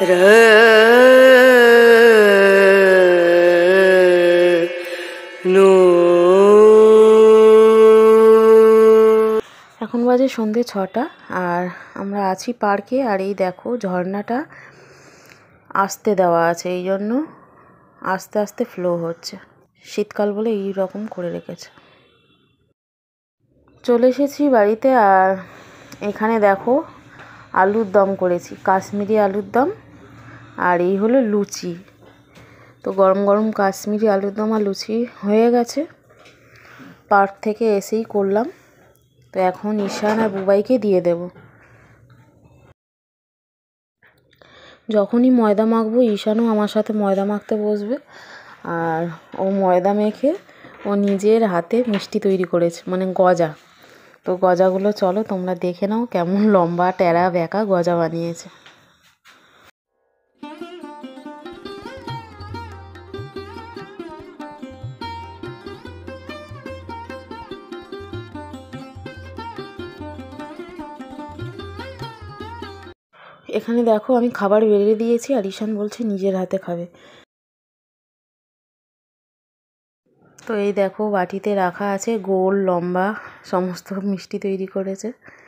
এখন বাজে সন্ধে 6টা আর আমরা আছি পার্কে। আর এই দেখো ঝর্ণাটা আসতে দেওয়া আছে, এই জন্য আস্তে আস্তে ফ্লো হচ্ছে। শীতকাল বলে এই রকম করে রেখেছে। চলে এসেছি বাড়িতে আর এখানে দেখো আলুর দম করেছি, কাশ্মীরি আলুর দম। আর এই হলো লুচি। তো গরম গরম কাশ্মীরি আলুর দম আর লুচি হয়ে গেছে, পার্ক থেকে এসেই করলাম। তো এখন ঈশান আর বুবাইকে দিয়ে দেব। যখনই ময়দা মাখবো ঈশানও আমার সাথে ময়দা মাখতে বসবে। আর ও ময়দা মেখে ও নিজের হাতে মিষ্টি তৈরি করেছে, মানে গজা। তো গজাগুলো চলো তোমরা দেখে নাও কেমন লম্বা টেরা বেঁকা গজা বানিয়েছে। এখানে দেখো আমি খাবার বেড়ে দিয়েছি আর ঈশান বলছে নিজের হাতে খাবে। তো এই দেখো বাটিতে রাখা আছে, গোল লম্বা সমস্ত মিষ্টি তৈরি করেছে।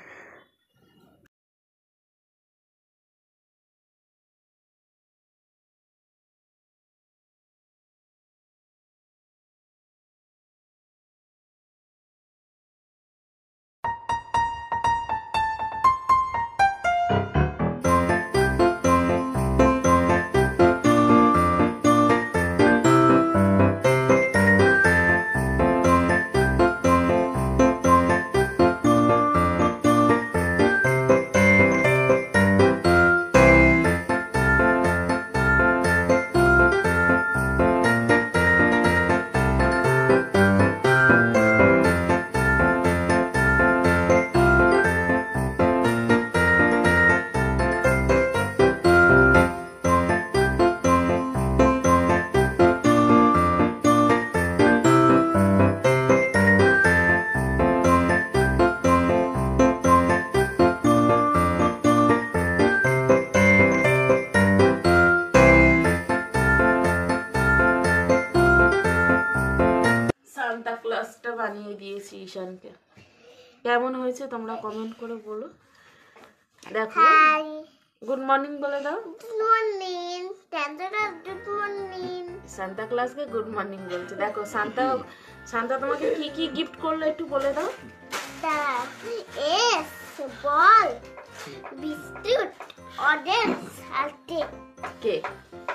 সান্তা ক্লজটা বানিয়ে দিয়েছি ঈশানকে। কেমন হয়েছে তোমরা কমেন্ট করে বলো। দেখো গুড মর্নিং বলে দাও। Good morning good morning. Santa ক্লজকে গুড মর্নিং বলছে। দেখো সান্তা তোমাকে কি কি গিফট করলো একটু বলে দাও। বল, বিস্কুট, অরেঞ্জ আর cake.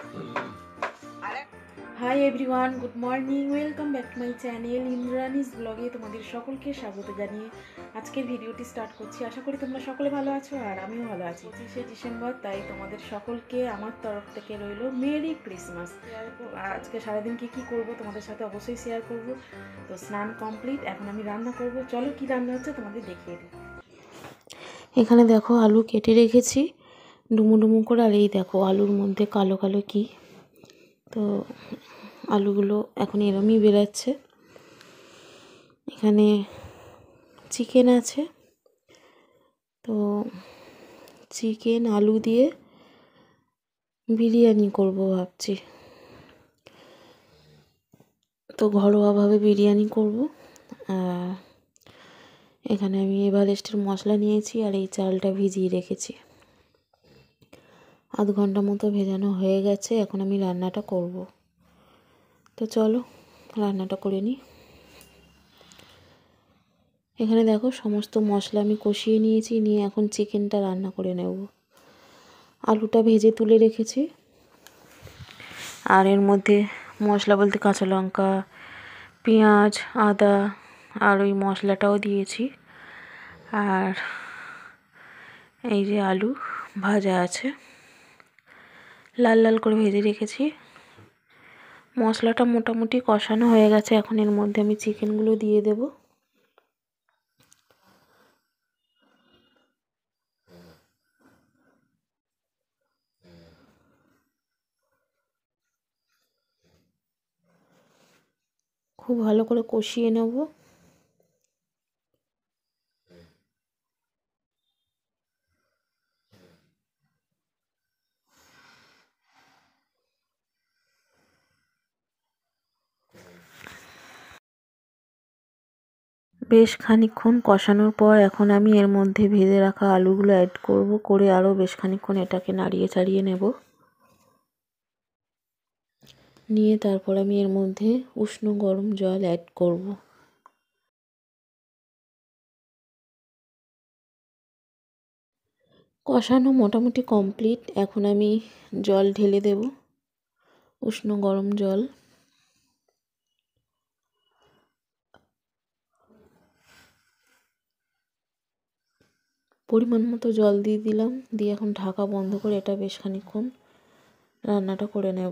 Hi everyone, good morning, welcome back to my channel Indrani's ব্লগে তোমাদের সকলকে স্বাগত জানিয়ে আজকের ভিডিওটি স্টার্ট করছি। আশা করি তোমরা সকলে ভালো আছো আর আমিও ভালো আছি। 25শে ডিসেম্বর, তাই তোমাদের সকলকে আমার তরফ থেকে রইল মেরি ক্রিসমাস। আজকে সারাদিন কি করব তোমাদের সাথে অবশ্যই শেয়ার করব। তো স্নান কমপ্লিট, এখন আমি রান্না করব। চলো কি রান্না হচ্ছে তোমাদের দেখিয়ে দিই। এখানে দেখো আলু কেটে রেখেছি ডুমো ডুমো করে। আর এই দেখো আলুর মধ্যে কালো কালো কি, তো আলুগুলো এখন এরমই বেরাচ্ছে। এখানে চিকেন আছে, তো চিকেন আলু দিয়ে বিরিয়ানি করব ভাবছি। তো ঘরোয়াভাবে বিরিয়ানি করব। আর এখানে আমি এভারেস্টের মশলা নিয়েছি আর এই চালটা ভিজিয়ে রেখেছি। আধ ঘন্টা মতো ভেজানো হয়ে গেছে, এখন আমি রান্নাটা করব। তো চলো রান্নাটা করে নিই। এখানে দেখো সমস্ত মশলা আমি কষিয়ে নিয়েছি, নিয়ে এখন চিকেনটা রান্না করে নেব। আলুটা ভেজে তুলে রেখেছি আর এর মধ্যে মশলা বলতে কাঁচা লঙ্কা, পেঁয়াজ, আদা আর ওই মশলাটাও দিয়েছি। আর এই যে আলু ভাজা আছে, লাল লাল করে ভেজে রেখেছি। মশলাটা মোটামুটি কষানো হয়ে গেছে, এখন এর মধ্যে আমি চিকেনগুলো দিয়ে দেব। খুব ভালো করে কষিয়ে নেব। বেশ খানিকক্ষণ কষানোর পর এখন আমি এর মধ্যে ভেজে রাখা আলুগুলো অ্যাড করব, করে আরও বেশ খানিকক্ষণ এটাকে নাড়িয়ে চাড়িয়ে নেব। নিয়ে তারপর আমি এর মধ্যে উষ্ণ গরম জল অ্যাড করব। কষানো মোটামুটি কমপ্লিট। এখন আমি জল ঢেলে দেব, উষ্ণ গরম জল। পরিমাণ মতো জল দিয়ে দিলাম, দিয়ে এখন ঢাকা বন্ধ করে এটা বেশ খানিকক্ষণ রান্নাটা করে নেব।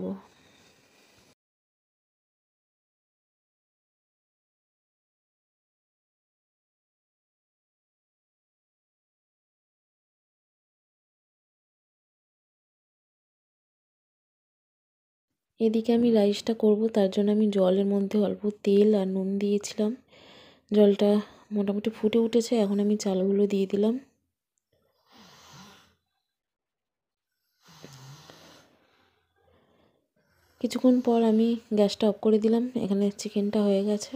এদিকে আমি রাইসটা করব, তার জন্য আমি জলের মধ্যে অল্প তেল আর নুন দিয়েছিলাম। জলটা মোটামুটি ফুটে উঠেছে, এখন আমি চালগুলো দিয়ে দিলাম। কিছুক্ষণ পর আমি গ্যাসটা অফ করে দিলাম। এখানে চিকেনটা হয়ে গেছে।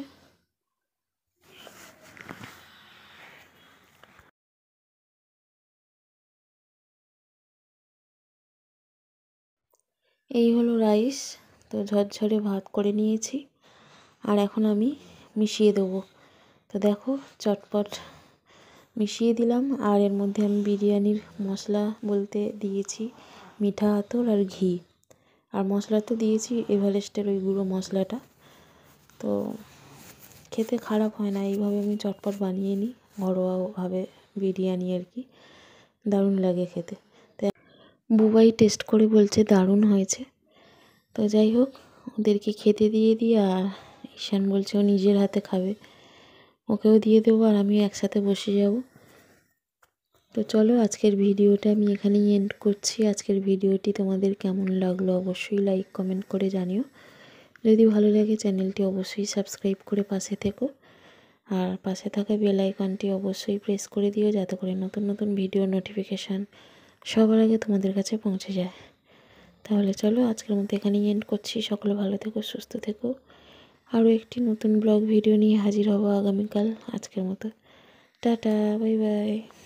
এই হলো রাইস। তো ঝরঝরে ভাত করে নিয়েছি, আর এখন আমি মিশিয়ে দেবো। তো দেখো চটপট মিশিয়ে দিলাম। আর এর মধ্যে আমি বিরিয়ানির মশলা বলতে দিয়েছি মিঠা আতর আর ঘি, আর মশলা তো দিয়েছি এভারেস্টের ওই গুঁড়ো মশলাটা। তো খেতে খারাপ হয় না, এইভাবে আমি চটপট বানিয়ে নিই ঘরোয়াভাবে বিরিয়ানি আর কি, দারুণ লাগে খেতে। তো বুবাই টেস্ট করে বলছে দারুণ হয়েছে। তো যাই হোক, ওদেরকে খেতে দিয়ে দিই। আর ঈশান বলছে ও নিজের হাতে খাবে, ওকেও দিয়ে দেবো আর আমিও একসাথে বসে যাব। তো চলো আজকের ভিডিওটা আমি এখানেই এন্ড করছি। আজকের ভিডিওটি তোমাদের কেমন লাগলো অবশ্যই লাইক কমেন্ট করে জানিও। যদি ভালো লাগে চ্যানেলটি অবশ্যই সাবস্ক্রাইব করে পাশে থেকো, আর পাশে থাকা বেল আইকনটি অবশ্যই প্রেস করে দিও, যাতে করে নতুন নতুন ভিডিও নোটিফিকেশান সবার আগে তোমাদের কাছে পৌঁছে যায়। তাহলে চলো আজকের মতো এখানেই এন্ড করছি। সকলে ভালো থেকো, সুস্থ থেকো। আরও একটি নতুন ব্লগ ভিডিও নিয়ে হাজির হব আগামীকাল। আজকের মতো টাটা, বাই বাই।